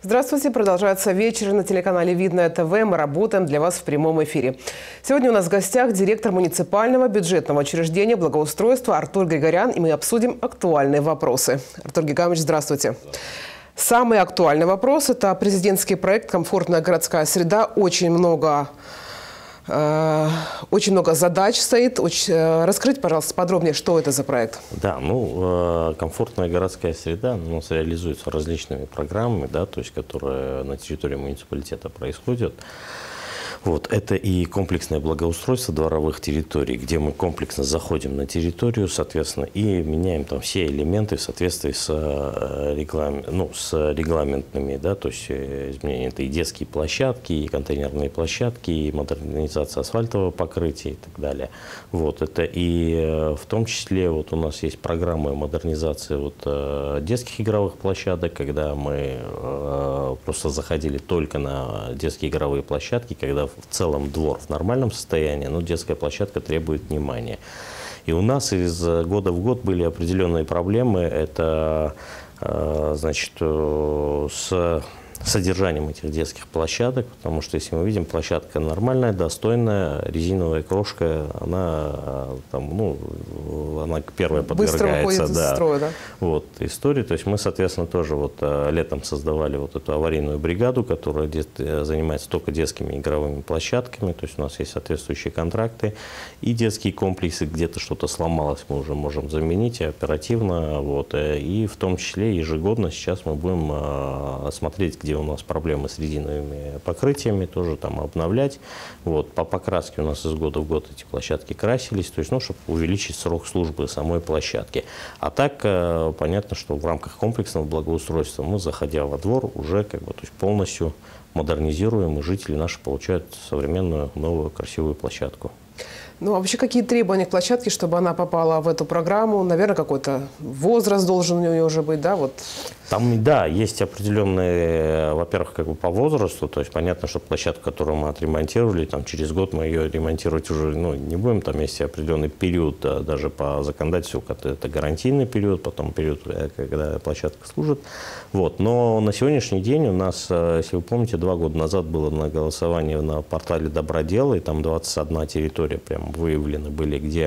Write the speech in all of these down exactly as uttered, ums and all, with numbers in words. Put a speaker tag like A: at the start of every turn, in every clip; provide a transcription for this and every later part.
A: Здравствуйте. Продолжается вечер на телеканале «Видное ТВ». Мы работаем для вас в прямом эфире. Сегодня у нас в гостях директор муниципального бюджетного учреждения благоустройства Артур Григорян. И мы обсудим актуальные вопросы. Артур Григорьевич, здравствуйте. Самый актуальный вопрос – это президентский проект «Комфортная городская среда». Очень много... Очень много задач стоит. Раскрыть, пожалуйста, подробнее, что это за проект.
B: Да, ну, комфортная городская среда у нас реализуется различными программами, да, то есть, которые на территории муниципалитета происходят. Вот, это и комплексное благоустройство дворовых территорий, где мы комплексно заходим на территорию, соответственно, и меняем там все элементы в соответствии с, реглам... ну, с регламентными, да, то есть изменения. Это и детские площадки, и контейнерные площадки, и модернизация асфальтового покрытия и так далее. Вот, это и в том числе вот у нас есть программы модернизации вот, детских игровых площадок, когда мы просто заходили только на детские игровые площадки, когда в целом двор в нормальном состоянии, но детская площадка требует внимания. И у нас из года в год были определенные проблемы. Это, значит, с содержанием этих детских площадок, потому что, если мы видим, площадка нормальная, достойная, резиновая крошка, она, там, ну, она первая подвергается, да, строя, да? Вот, истории. То есть мы, соответственно, тоже вот летом создавали вот эту аварийную бригаду, которая занимается только детскими игровыми площадками, то есть у нас есть соответствующие контракты, и детские комплексы, где-то что-то сломалось, мы уже можем заменить оперативно, вот, и в том числе ежегодно сейчас мы будем смотреть, где у нас проблемы с резиновыми покрытиями, тоже там обновлять. Вот, по покраске у нас из года в год эти площадки красились, то есть, ну, чтобы увеличить срок службы самой площадки. А так, понятно, что в рамках комплексного благоустройства мы, заходя во двор, уже как бы, то есть, полностью модернизируем, и жители наши получают современную, новую, красивую площадку.
A: Ну, а вообще какие требования к площадке, чтобы она попала в эту программу? Наверное, какой-то возраст должен у нее уже быть, да? Вот.
B: Там, да, есть определенные, во-первых, как бы по возрасту, то есть понятно, что площадку, которую мы отремонтировали, там через год мы ее ремонтировать уже, ну, не будем, там есть определенный период, да, даже по законодательству, это гарантийный период, потом период, когда площадка служит. Вот. Но на сегодняшний день у нас, если вы помните, два года назад было на голосовании на портале Добродела, и там двадцать одна территория прям выявлены были, где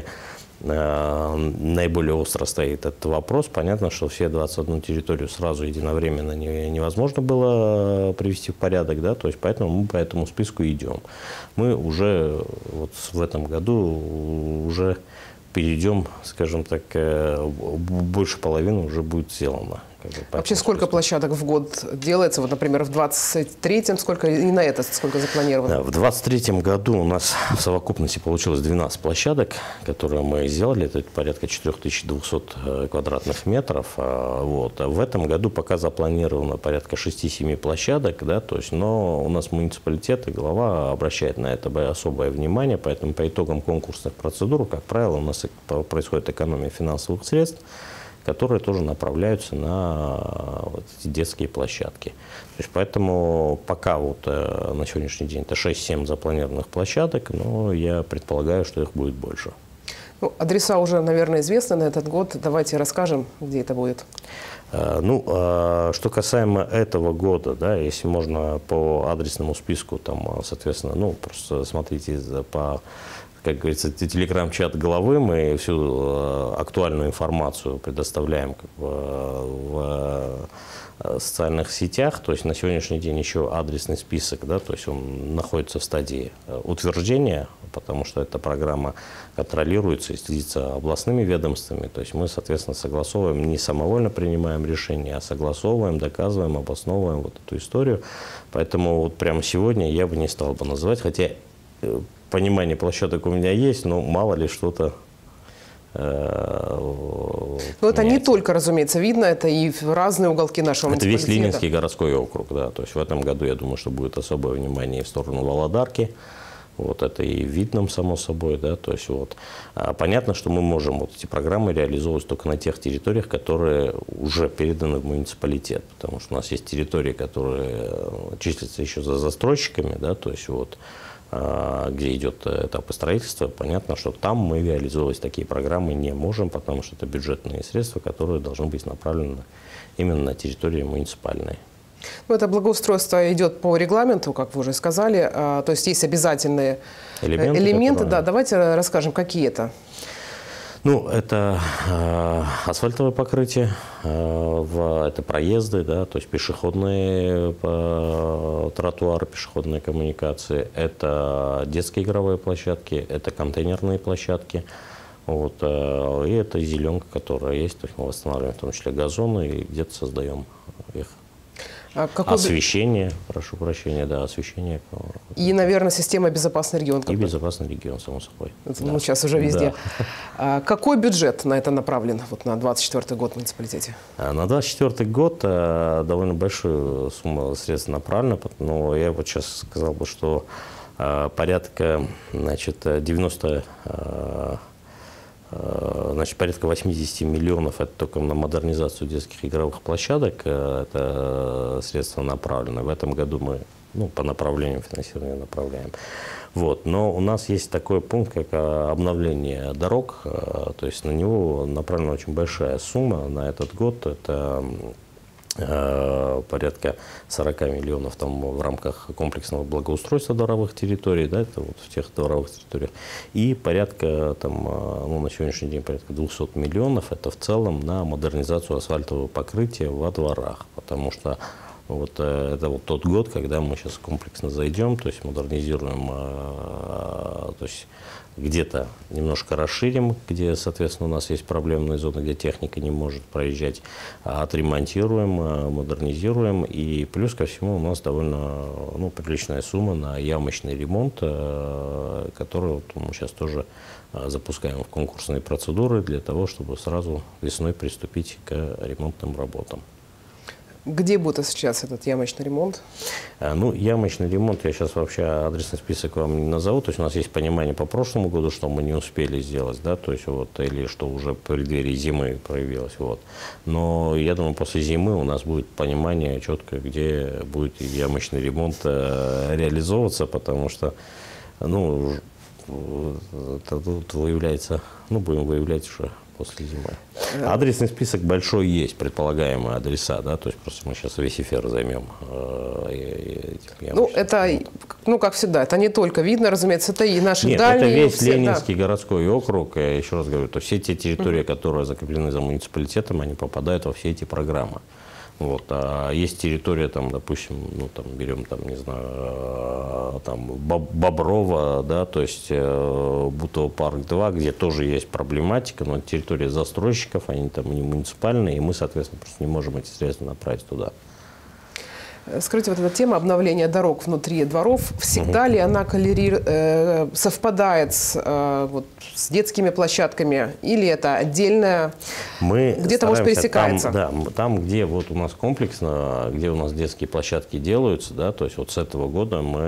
B: э, наиболее остро стоит этот вопрос. Понятно, что все двадцать одну территорию сразу единовременно не, невозможно было привести в порядок, да, то есть поэтому мы по этому списку идем. Мы уже вот в этом году уже перейдем, скажем так, э, больше половины уже будет сделано.
A: Вообще сколько площадок в год делается? Вот, например, в двадцать третьем сколько, и на это сколько запланировано? Да,
B: в двадцать третьем году у нас в совокупности получилось двенадцать площадок, которые мы сделали. Это порядка четыре тысячи двести квадратных метров. Вот. В этом году пока запланировано порядка шести-семи площадок, да, то есть, но у нас муниципалитет и глава обращает на это особое внимание, поэтому по итогам конкурсных процедур, как правило, у нас происходит экономия финансовых средств, которые тоже направляются на вот эти детские площадки. То есть поэтому пока вот на сегодняшний день это шесть-семь запланированных площадок, но я предполагаю, что их будет больше.
A: Ну, адреса уже, наверное, известны на этот год. Давайте расскажем, где это будет.
B: Ну, что касаемо этого года, да, если можно по адресному списку, там, соответственно, ну, просто смотрите по, как говорится, телеграм-чат главы, мы всю актуальную информацию предоставляем как бы в социальных сетях, то есть на сегодняшний день еще адресный список, да, то есть он находится в стадии утверждения, потому что эта программа контролируется и следится областными ведомствами, то есть мы, соответственно, согласовываем, не самовольно принимаем решения, а согласовываем, доказываем, обосновываем вот эту историю, поэтому вот прямо сегодня я бы не стал бы называть, хотя понимание площадок у меня есть, но мало ли что-то.
A: Но это не только, разумеется, видно, это и в разные уголки нашего муниципалитета.
B: Это весь Ленинский городской округ, да. То есть в этом году, я думаю, что будет особое внимание в сторону Володарки. Вот это и в Видном, само собой, да. То есть вот понятно, что мы можем вот эти программы реализовывать только на тех территориях, которые уже переданы в муниципалитет, потому что у нас есть территории, которые числятся еще за застройщиками, да. То есть вот где идет этап строительства, понятно, что там мы реализовывать такие программы не можем, потому что это бюджетные средства, которые должны быть направлены именно на территории муниципальной.
A: Ну, это благоустройство идет по регламенту, как вы уже сказали, то есть есть обязательные элементы. элементы которые... Да, давайте расскажем, какие это.
B: Ну, это э, асфальтовое покрытие, э, в, это проезды, да, то есть пешеходные э, тротуары, пешеходные коммуникации, это детские игровые площадки, это контейнерные площадки, вот, э, и это зеленка, которая есть, то есть мы восстанавливаем в том числе газоны и где-то создаем их. А какой... Освещение, прошу прощения, да, освещение.
A: И, наверное, система «Безопасный регион».
B: И «Безопасный регион», само собой.
A: Это, да. Ну, сейчас уже везде. Да. А какой бюджет на это направлен, вот на двадцать четвёртый год в муниципалитете?
B: На двадцать четвёртый год а, довольно большую сумму средств направлена, но я вот сейчас сказал бы, что а, порядка, значит, девяносто... А, Значит, порядка восьмидесяти миллионов это только на модернизацию детских игровых площадок, это средства направлены. В этом году мы ну, по направлениям финансирования направляем. Вот. Но у нас есть такой пункт, как обновление дорог, то есть на него направлена очень большая сумма на этот год. Это порядка сорока миллионов там, в рамках комплексного благоустройства дворовых территорий, да, это вот в тех дворовых территориях, и порядка, там, ну, на сегодняшний день порядка двухсот миллионов, это в целом на модернизацию асфальтового покрытия во дворах, потому что вот, это вот тот год, когда мы сейчас комплексно зайдем, то есть модернизируем, то есть где-то немножко расширим, где, соответственно, у нас есть проблемные зоны, где техника не может проезжать, отремонтируем, модернизируем. И плюс ко всему у нас довольно ну, приличная сумма на ямочный ремонт, который вот мы сейчас тоже запускаем в конкурсные процедуры для того, чтобы сразу весной приступить к ремонтным работам.
A: Где будет сейчас этот ямочный ремонт?
B: Ну, ямочный ремонт, я сейчас вообще адресный список вам не назову. То есть у нас есть понимание по прошлому году, что мы не успели сделать, да, то есть вот, или что уже в преддверии зимы проявилось, вот. Но я думаю, после зимы у нас будет понимание четко, где будет ямочный ремонт реализовываться, потому что, ну, это тут выявляется, ну, будем выявлять уже после зимы. Адресный список большой есть, предполагаемые адреса, да, то есть просто мы сейчас весь эфир займем. Э,
A: ну, это, ну, как всегда, это не только видно, разумеется, это и наши
B: Нет,
A: дальние.
B: это весь
A: все,
B: Ленинский
A: да.
B: городской округ, я еще раз говорю, то все те территории, mm-hmm. которые закреплены за муниципалитетом, они попадают во все эти программы. Вот. А есть территория, там, допустим, ну, там, берем, там, не знаю, там, Боброва, да, то есть Бутово парк два, где тоже есть проблематика, но территория застройщиков, они там не муниципальные, и мы, соответственно, просто не можем эти средства направить туда.
A: Скажите, вот эта тема обновления дорог внутри дворов, всегда угу. ли она коллери... э, совпадает с, э, вот, с детскими площадками, или это отдельная, где-то может пересекается?
B: Там, да, там, где вот у нас комплексно, где у нас детские площадки делаются, да, то есть вот с этого года мы,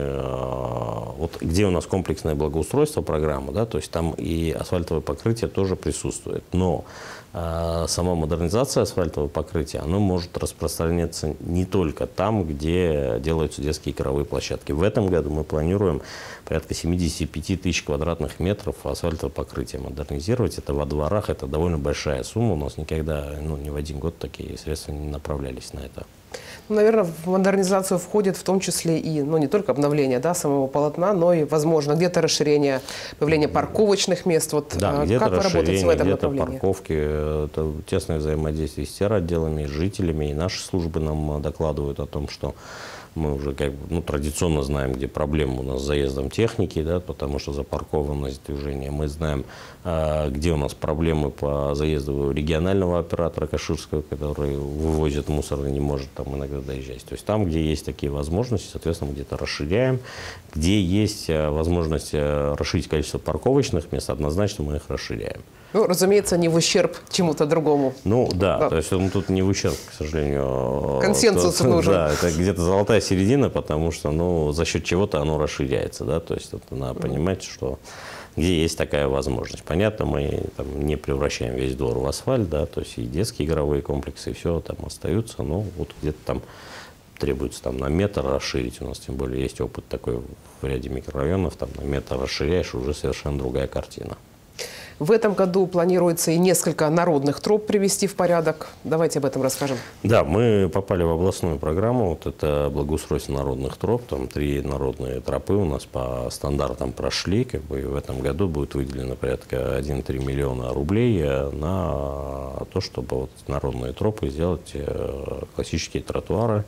B: э, вот где у нас комплексное благоустройство программа, да, то есть там и асфальтовое покрытие тоже присутствует, но сама модернизация асфальтового покрытия, оно может распространяться не только там, где делаются детские игровые площадки. В этом году мы планируем порядка семидесяти пяти тысяч квадратных метров асфальтового покрытия модернизировать. Это во дворах, это довольно большая сумма. У нас никогда, ну, ни в один год такие средства не направлялись на это.
A: Наверное, в модернизацию входит в том числе и, ну, не только обновление, да, самого полотна, но и, возможно, где-то расширение, появление парковочных мест. Вот,
B: да,
A: а,
B: где-то
A: как вы работаете в этом
B: где-то
A: направлении?
B: Парковки, это тесное взаимодействие с теротделами, с жителями, и наши службы нам докладывают о том, что мы уже как бы, ну, традиционно знаем, где проблемы у нас с заездом техники, да, потому что запаркованность движения. Мы знаем, а, где у нас проблемы по заезду регионального оператора Каширского, который вывозит мусор и не может там иногда доезжать. То есть там, где есть такие возможности, соответственно, мы где-то расширяем. Где есть возможность расширить количество парковочных мест, однозначно мы их расширяем.
A: Ну, разумеется, не в ущерб чему-то другому.
B: Ну, да, да. То есть он тут не в ущерб, к сожалению.
A: Консенсус то, нужен.
B: Да, это где-то золотая середина, потому что, ну, за счет чего-то оно расширяется, да, то есть это надо понимать, что где есть такая возможность. Понятно, мы там не превращаем весь двор в асфальт, да, то есть и детские игровые комплексы, и все там остаются, но вот где-то там требуется там на метр расширить, у нас тем более есть опыт такой в ряде микрорайонов, там на метр расширяешь, уже совершенно другая картина.
A: В этом году планируется и несколько народных троп привести в порядок. Давайте об этом расскажем.
B: Да, мы попали в областную программу. Вот это благоустройство народных троп. Там три народные тропы у нас по стандартам прошли. Как бы, и в этом году будет выделено порядка один целых три миллиона рублей на то, чтобы вот народные тропы сделать классические тротуары.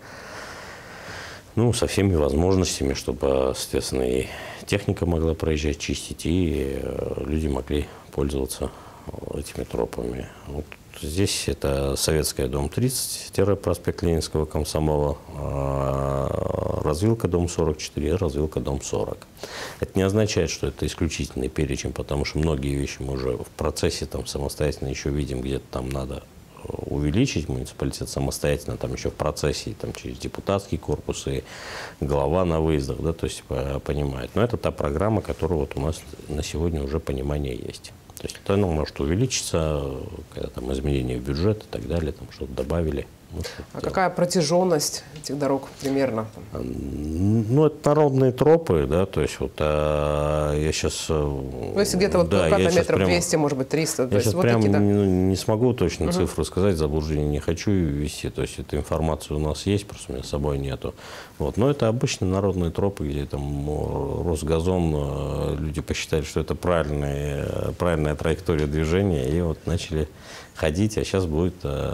B: Ну, со всеми возможностями, чтобы, соответственно, и техника могла проезжать, чистить, и люди могли пользоваться этими тропами. Вот здесь это Советская, дом тридцать, проспект Ленинского комсомола, развилка, дом сорок четыре, развилка, дом сорок. Это не означает, что это исключительный перечень, потому что многие вещи мы уже в процессе там самостоятельно еще видим, где-то там надо увеличить, муниципалитет самостоятельно там еще в процессе, там через депутатский корпус и глава на выездах, да, то есть понимает. Но это та программа, которая вот у нас на сегодня уже понимание есть. То есть это, ну, может увеличиться, когда там изменения в бюджет и так далее, там что-то добавили. Ну, что
A: а какая протяженность этих дорог примерно?
B: Ну, это народные тропы, да, то есть вот а, я сейчас...
A: Ну, если где-то вот
B: да,
A: метров двести, может быть, триста.
B: Я
A: то
B: сейчас
A: есть
B: прямо
A: вот такие, да?
B: не, не смогу точно
A: угу.
B: цифру сказать, заблуждение не хочу ввести, то есть эта информация у нас есть, просто у меня с собой нету. Вот. Но это обычные народные тропы, где там рос газон, люди посчитали, что это правильная, правильная траектория движения, и вот начали ходить, а сейчас будет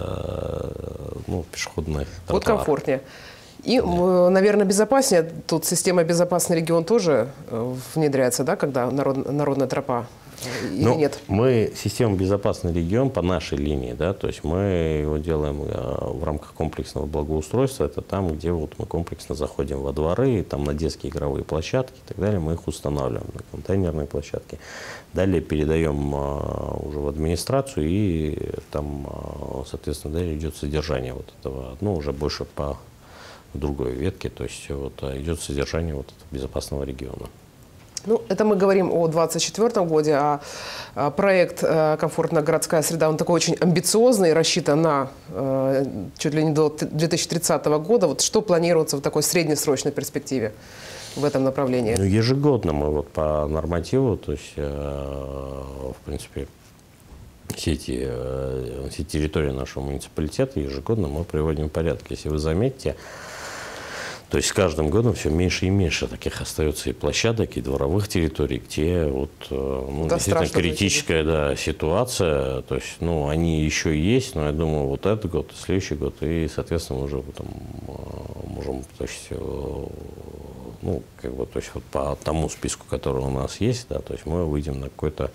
B: ну, пешеходная тротуар.
A: Вот комфортнее. И, да. наверное, безопаснее. Тут система «Безопасный регион» тоже внедряется, да, когда народ, народная тропа или
B: ну,
A: нет?
B: Мы систему «Безопасный регион» по нашей линии, да, то есть мы его делаем в рамках комплексного благоустройства. Это там, где вот мы комплексно заходим во дворы, там на детские игровые площадки и так далее, мы их устанавливаем, на контейнерные площадки. Далее передаем уже в администрацию, и там, соответственно, далее идет содержание вот этого, ну, уже больше по другой ветке, то есть вот идет содержание вот этого безопасного региона.
A: Ну, это мы говорим о двадцать четвёртом году, а, а проект «Комфортная городская среда», он такой очень амбициозный, рассчитан на э, чуть ли не до две тысячи тридцатого года. Вот что планируется в такой среднесрочной перспективе в этом направлении?
B: Ну, ежегодно мы вот по нормативу, то есть, э, в принципе, все эти, э, все территории нашего муниципалитета ежегодно мы приводим в порядок. Если вы заметите, то есть с каждым годом все меньше и меньше таких остается и площадок, и дворовых территорий, где вот, ну, действительно критическая, да, ситуация. То есть, ну, они еще и есть, но я думаю, вот этот год, следующий год, и, соответственно, мы уже там можем, то есть, ну, как бы, то есть, вот по тому списку, который у нас есть, да, то есть мы выйдем на какой-то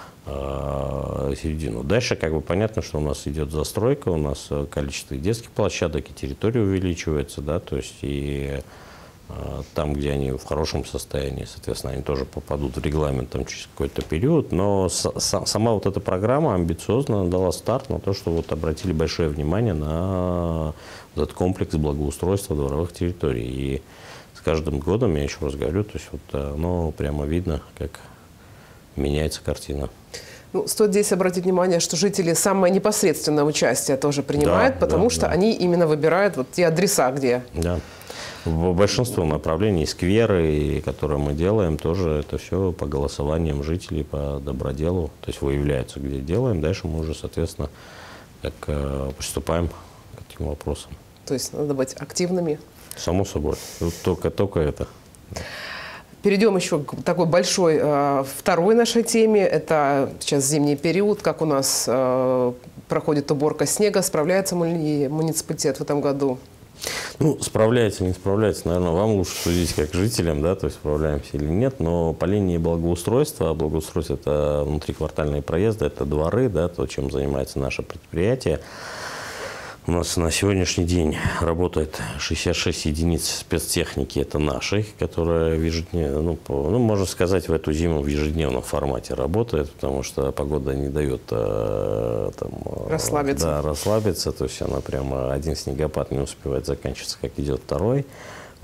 B: середину. Дальше как бы понятно, что у нас идет застройка, у нас количество и детских площадок, и территория увеличивается, да, то есть и э, там, где они в хорошем состоянии, соответственно, они тоже попадут в регламент там, через какой-то период, но с, с, сама вот эта программа амбициозно дала старт на то, что вот обратили большое внимание на вот этот комплекс благоустройства дворовых территорий. И с каждым годом, я еще раз говорю, то есть вот оно прямо видно, как меняется картина.
A: Ну, стоит здесь обратить внимание, что жители самое непосредственное участие тоже принимают, да, потому да, что да. они именно выбирают вот те адреса, где...
B: Да. В большинстве направлений скверы, которые мы делаем, тоже это все по голосованиям жителей, по доброделу. То есть выявляется, где делаем. Дальше мы уже, соответственно, как, э, приступаем к этим вопросам.
A: То есть надо быть активными?
B: Само собой. Вот только, только это.
A: Перейдем еще к такой большой э, второй нашей теме. Это сейчас зимний период, как у нас э, проходит уборка снега. Справляется ли муниципалитет в этом году?
B: Ну, справляется, не справляется, наверное, вам лучше судить как жителям, да, то есть справляемся или нет. Но по линии благоустройства, благоустройство – это внутриквартальные проезды, это дворы, да, то, чем занимается наше предприятие. У нас на сегодняшний день работает шестьдесят шесть единиц спецтехники, это нашей, которая в ежедневном, ну, по, ну, можно сказать, в эту зиму в ежедневном формате работает, потому что погода не дает э, там,
A: расслабиться.
B: Да, расслабиться, то есть она прямо один снегопад не успевает заканчиваться, как идет второй.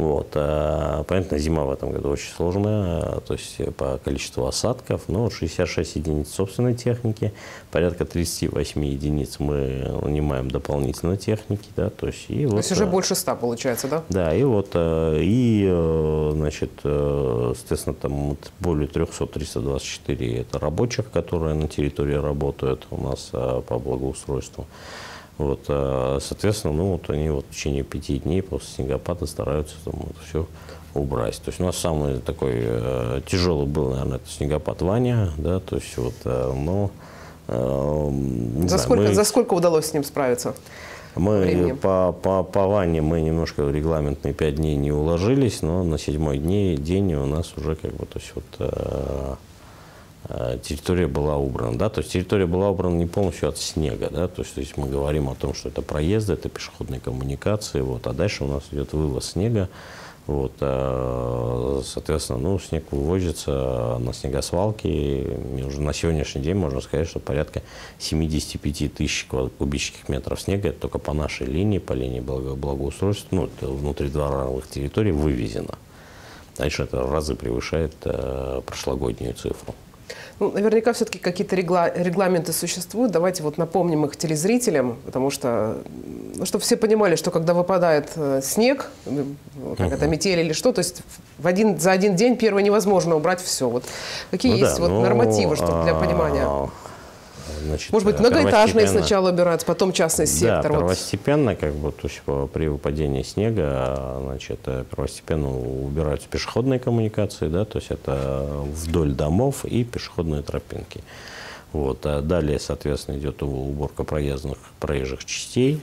B: Вот. А, понятно, зима в этом году очень сложная, то есть по количеству осадков, но шестьдесят шесть единиц собственной техники, порядка тридцать восемь единиц мы нанимаем дополнительно техники, да, то есть... И
A: то
B: вот,
A: есть уже больше ста получается, да?
B: Да, и вот, и, значит, соответственно, там более трёхсот, триста двадцать четыре это рабочих, которые на территории работают у нас по благоустройству. Вот, соответственно, ну вот они вот в течение пяти дней после снегопада стараются там вот все убрать. То есть у нас самый такой э, тяжелый был, наверное, это снегопад Ваня, да, то есть вот, э, но... Э,
A: за,
B: знаю,
A: сколько,
B: мы,
A: за сколько удалось с ним справиться?
B: Мы по, по, по Ване мы немножко в регламентные пять дней не уложились, но на седьмой день, день у нас уже как бы, то есть вот... Э, территория была убрана, да, то есть территория была убрана не полностью от снега, да, то есть, то есть мы говорим о том, что это проезды, это пешеходные коммуникации, вот, а дальше у нас идет вывоз снега, вот, соответственно, ну, снег вывозится на снегосвалке, и уже на сегодняшний день можно сказать, что порядка семидесяти пяти тысяч кубических метров снега, это только по нашей линии, по линии благоустройства, ну, внутридворовых территорий вывезено. Дальше это в разы превышает э, прошлогоднюю цифру.
A: Ну, наверняка все-таки какие-то регла регламенты существуют. Давайте вот напомним их телезрителям, потому что, ну, чтобы все понимали, что когда выпадает э, снег, как uh-huh. это, метель или что, то есть в один, за один день первое невозможно убрать все. Вот какие ну, есть да, вот ну, нормативы, чтобы для понимания? Значит, может быть, многоэтажные сначала убираются, потом частный сектор.
B: Да, первостепенно, как бы, то есть, при выпадении снега, значит, первостепенно убираются пешеходные коммуникации, да, то есть это вдоль домов и пешеходные тропинки. Вот. А далее, соответственно, идет уборка проездных, проезжих частей,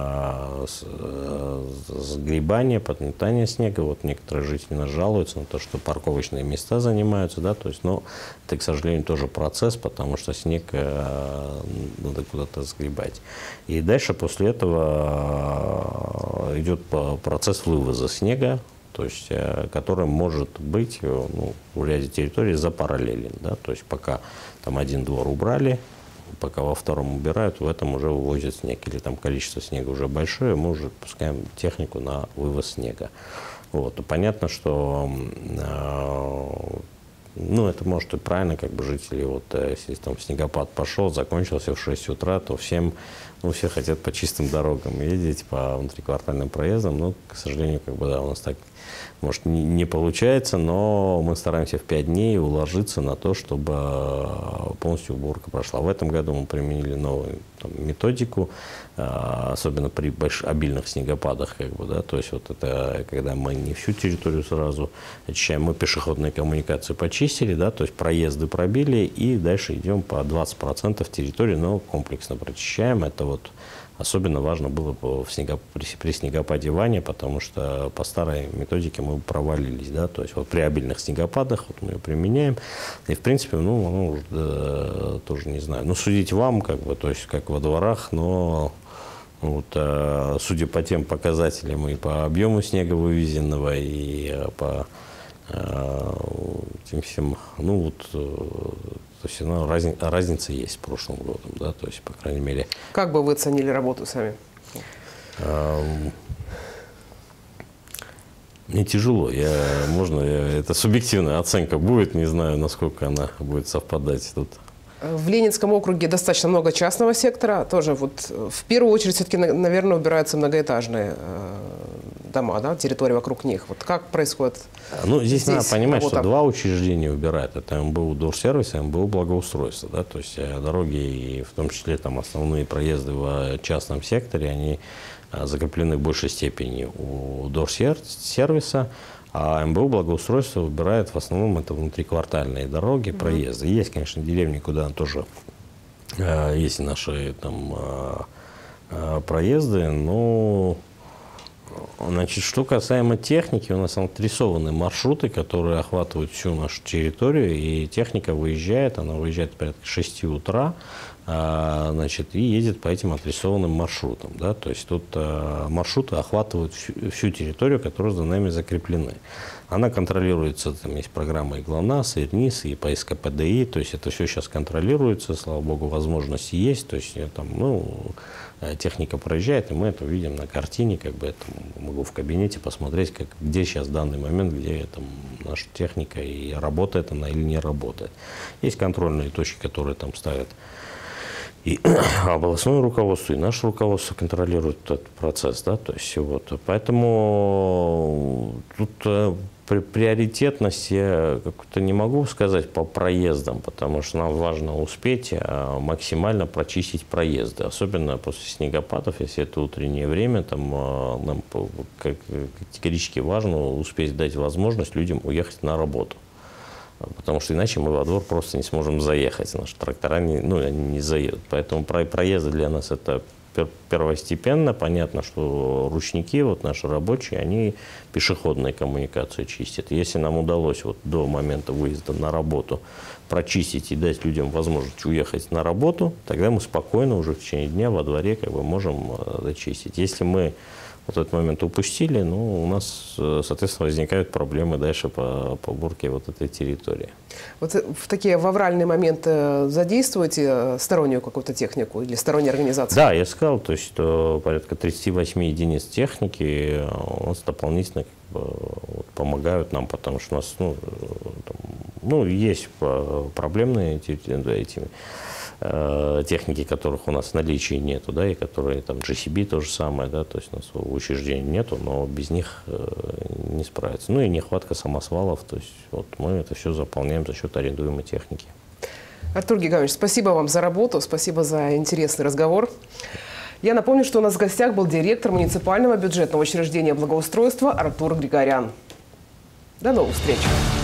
B: сгребание, подметание снега. Вот некоторые жители нас жалуются на то, что парковочные места занимаются, да, то есть, но это, к сожалению, тоже процесс, потому что снег надо куда-то сгребать. И дальше после этого идет процесс вывоза снега, то есть, который может быть, ну, в ряде территорий запараллелен, да, то есть пока там один двор убрали, пока во втором убирают, в этом уже вывозят снег, или там количество снега уже большое, мы уже пускаем технику на вывоз снега. Вот. И понятно, что э, ну, это может и правильно, как бы жители, вот, если там снегопад пошел, закончился в шесть утра, то всем, ну, все хотят по чистым дорогам ездить, по внутриквартальным проездам, но, к сожалению, как бы, да, у нас так, может, не, не получается, но мы стараемся в пять дней уложиться на то, чтобы полностью уборка прошла. В этом году мы применили новую там методику, особенно при больших, обильных снегопадах, как бы, да, то есть вот это, когда мы не всю территорию сразу очищаем, мы пешеходные коммуникации почистили, да, то есть проезды пробили, и дальше идем по двадцать процентов территории, но комплексно прочищаем. Это вот особенно важно было в снегоп... при снегопаде Ваня, потому что по старой методике мы провалились, да, то есть вот при обильных снегопадах вот мы ее применяем, и в принципе, ну, ну да, тоже не знаю, ну, судить вам, как бы, то есть как во дворах, но вот, судя по тем показателям и по объему снега вывезенного, и по тем всем, ну, вот, то есть, ну, разни, разница есть с прошлым годом, да, то есть, по крайней мере.
A: Как бы вы оценили работу сами?
B: Мне тяжело, я, можно, я, это субъективная оценка будет, не знаю, насколько она будет совпадать тут.
A: В Ленинском округе достаточно много частного сектора, тоже вот в первую очередь все-таки, наверное, убираются многоэтажные дома, да, территория вокруг них. Вот как происходит?
B: Ну, здесь, здесь надо понимать,
A: работа?
B: что два учреждения убирают. Это эм бэ у Дорсервис и эм бэ у Благоустройство, да, то есть дороги, и в том числе там основные проезды в частном секторе, они закреплены в большей степени у Дорсервиса, а эм бэ у Благоустройство убирает в основном это внутриквартальные дороги, проезды. Mm-hmm. Есть, конечно, деревни, куда тоже э, есть наши там э, э, проезды, но, значит, что касаемо техники, у нас отрисованы маршруты, которые охватывают всю нашу территорию, и техника выезжает, она выезжает порядка шести утра, значит, и едет по этим отрисованным маршрутам. Да? То есть тут маршруты охватывают всю, всю территорию, которая за нами закреплены. Она контролируется, там есть программа и ГЛОНАСС, и РНИС, и по СКПДИ, то есть это все сейчас контролируется, слава богу, возможности есть, то есть там, ну, техника проезжает, и мы это видим на картине, как бы это могу в кабинете посмотреть, как, где сейчас в данный момент, где там наша техника, и работает она или не работает. Есть контрольные точки, которые там ставят и областное руководство, и наше руководство контролирует этот процесс, да, то есть вот, поэтому тут при приоритетность я как-то не могу сказать по проездам, потому что нам важно успеть максимально прочистить проезды, особенно после снегопадов, если это утреннее время, там нам категорически важно успеть дать возможность людям уехать на работу. Потому что иначе мы во двор просто не сможем заехать. Наши трактора не, ну, они не заедут. Поэтому проезды для нас это первостепенно. Понятно, что ручники, вот наши рабочие, они пешеходные коммуникации чистят. Если нам удалось вот до момента выезда на работу прочистить и дать людям возможность уехать на работу, тогда мы спокойно уже в течение дня во дворе как бы можем зачистить. Если мы вот этот момент упустили, ну, у нас, соответственно, возникают проблемы дальше по, по уборке вот этой территории.
A: Вот в такие в авральные моменты задействуете стороннюю какую-то технику или стороннюю организацию? Да,
B: я сказал, то есть порядка тридцати восьми единиц техники у нас дополнительно как бы, вот, помогают нам, потому что у нас, ну, там, ну есть проблемные эти, эти техники, которых у нас в наличии нету, да, и которые там джи си би то же самое, да, то есть у нас учреждений нету, но без них не справиться. Ну и нехватка самосвалов, то есть вот мы это все заполняем за счет арендуемой техники.
A: Артур Григорьевич, спасибо вам за работу, спасибо за интересный разговор. Я напомню, что у нас в гостях был директор муниципального бюджетного учреждения благоустройства Артур Григорян. До новых встреч!